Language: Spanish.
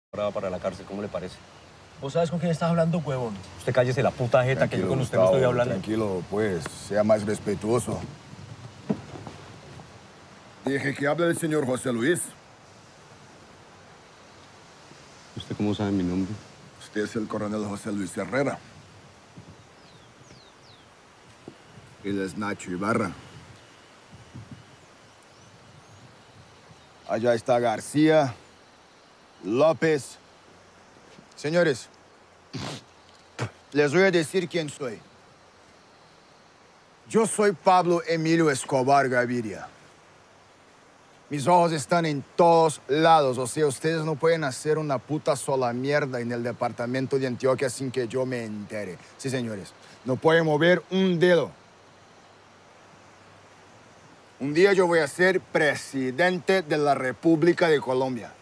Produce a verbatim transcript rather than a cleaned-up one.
Ahora va para la cárcel, ¿cómo le parece? ¿Vos sabes con quién estás hablando, huevón? Usted cállese la puta jeta, Tranquilo, que yo con usted Gustavo, no estoy hablando. Tranquilo, pues, sea más respetuoso. Dije que hable el señor José Luis. ¿Usted cómo sabe mi nombre? Usted es el coronel José Luis Herrera. Él es Nacho Ibarra. Allá está García, López. Señores, les voy a decir quién soy. Yo soy Pablo Emilio Escobar Gaviria. Mis ojos están en todos lados, o sea, ustedes no pueden hacer una puta sola mierda en el departamento de Antioquia sin que yo me entere. Sí, señores, no pueden mover un dedo. Un día yo voy a ser presidente de la República de Colombia.